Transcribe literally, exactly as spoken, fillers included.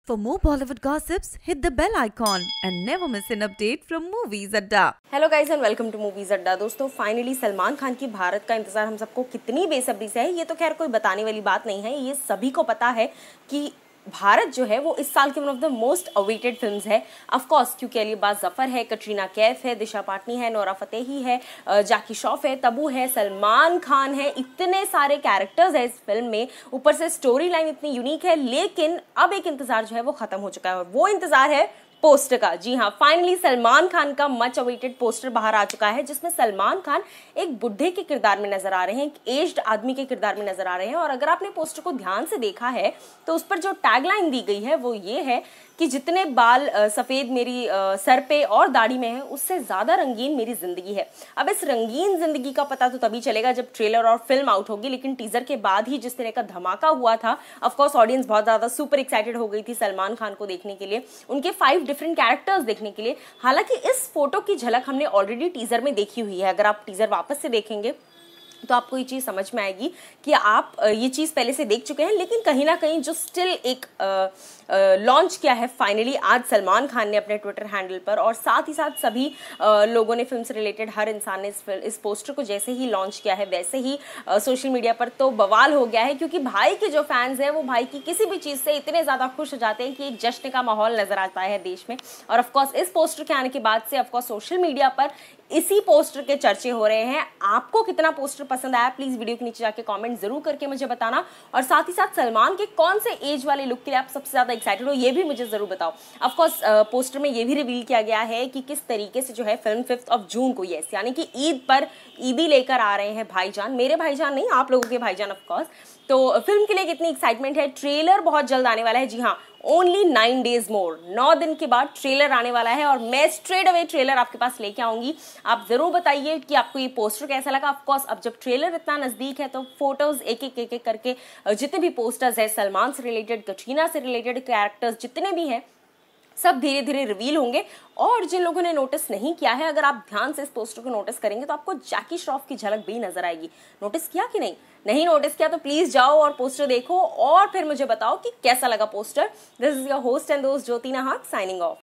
For more Bollywood gossips, hit the bell icon and never miss an update from Movies Adda. Hello guys and welcome to Movies Adda. दोस्तों finally Salman Khan की भारत का इंतजार हम सबको कितनी बेसब्री से है ये तो खैर कोई बताने वाली बात नहीं है। ये सभी को पता है कि भारत जो है वो इस साल की one of the most awaited films है। ऑफ कोर्स क्योंकि अली अब्बास जफर है, कटरीना कैफ है, दिशा पाटनी है, नोरा फतेही है, जैकी श्रॉफ है, तब्बू है, सलमान खान है, इतने सारे कैरेक्टर्स है इस फिल्म में। ऊपर से स्टोरी लाइन इतनी यूनिक है। लेकिन अब एक इंतजार जो है वो खत्म हो चुका है और वो इंतजार है पोस्टर का। जी हाँ, फाइनली सलमान खान का मच अवेटेड पोस्टर बाहर आ चुका है जिसमें सलमान खान एक बुढ़े के किरदार में नजर आ रहे हैं, एक एज्ड आदमी के किरदार में नजर आ रहे हैं। और अगर आपने पोस्टर को ध्यान से देखा है तो उस पर जो टैगलाइन दी गई है वो ये है कि जितने बाल सफ़ेद मेरी आ, सर पे और दाढ़ी में है उससे ज़्यादा रंगीन मेरी ज़िंदगी है। अब इस रंगीन ज़िंदगी का पता तो तभी चलेगा जब ट्रेलर और फिल्म आउट होगी, लेकिन टीज़र के बाद ही जिस तरह का धमाका हुआ था, ऑफ कोर्स ऑडियंस बहुत ज़्यादा सुपर एक्साइटेड हो गई थी सलमान खान को देखने के लिए, उनके फाइव डिफरेंट कैरेक्टर्स देखने के लिए। हालांकि इस फोटो की झलक हमने ऑलरेडी टीज़र में देखी हुई है। अगर आप टीज़र वापस से देखेंगे तो आपको ये चीज़ समझ में आएगी कि आप ये चीज़ पहले से देख चुके हैं, लेकिन कहीं ना कहीं जो स्टिल एक लॉन्च किया है फाइनली आज सलमान खान ने अपने ट्विटर हैंडल पर, और साथ ही साथ सभी आ, लोगों ने फिल्म से रिलेटेड हर इंसान ने इस, इस पोस्टर को जैसे ही लॉन्च किया है वैसे ही सोशल मीडिया पर तो बवाल हो गया है। क्योंकि भाई के जो फैंस हैं वो भाई की किसी भी चीज़ से इतने ज़्यादा खुश हो जाते हैं कि एक जश्न का माहौल नजर आता है देश में। और ऑफकोर्स इस पोस्टर के आने के बाद से ऑफकोर्स सोशल मीडिया पर इसी पोस्टर के चर्चे हो रहे हैं। आपको कितना पोस्टर पसंद आया प्लीज वीडियो के नीचे जाके कमेंट जरूर करके मुझे बताना, और साथ ही साथ सलमान के कौन से एज वाले लुक के लिए आप सबसे ज्यादा एक्साइटेड हो ये भी मुझे जरूर बताओ। ऑफ कोर्स पोस्टर में ये भी रिवील किया गया है कि किस तरीके से जो है फिल्म फिफ्थ ऑफ जून को, यस यानी कि ईद पर ईदी लेकर आ रहे हैं भाईजान, मेरे भाईजान नहीं आप लोगों के भाईजान ऑफ कोर्स। तो फिल्म के लिए कितनी एक्साइटमेंट है। ट्रेलर बहुत जल्द आने वाला है। जी हाँ, ओनली नाइन डेज मोर, नौ दिन के बाद ट्रेलर आने वाला है और मैं स्ट्रेट अवे ट्रेलर आपके पास लेके आऊंगी। आप जरूर बताइए कि आपको ये पोस्टर कैसा लगा। ऑफ कोर्स अब जब ट्रेलर इतना नजदीक है तो फोटोज एक एक एक एक करके जितने भी पोस्टर्स है सलमान से रिलेटेड, कटरीना से रिलेटेड कैरेक्टर्स जितने भी हैं सब धीरे धीरे रिवील होंगे। और जिन लोगों ने नोटिस नहीं किया है, अगर आप ध्यान से इस पोस्टर को नोटिस करेंगे तो आपको जैकी श्रॉफ की झलक भी नजर आएगी। नोटिस किया कि नहीं? नहीं नोटिस किया तो प्लीज जाओ और पोस्टर देखो और फिर मुझे बताओ कि कैसा लगा पोस्टर। This is your host and दोस्त ज्योति नाहक साइनिंग ऑफ।